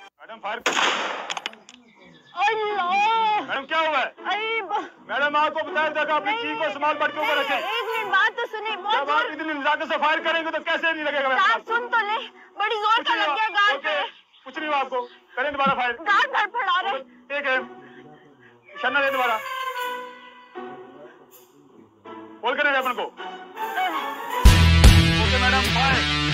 Madam fire. अल्लाह madam क्या हुआ है? मैडम आपको बताया था कि अपनी चीज को संभाल पड़ के ऊपर रखें। एक मिनट बात तो सुनिए। जब आप इतनी नजाकत से फायर करेंगे तो कैसे नहीं लगेगा? आप सुन तो ले, बड़ी जोर का लग गया गार्ड पे। कुछ नहीं हुआ आपको, करें दोबारा फायर। गार्ड धड़फड़ा रहे। ठीक है, निशाना दे दोबारा, बोल करें अपन को। Okay madam fire.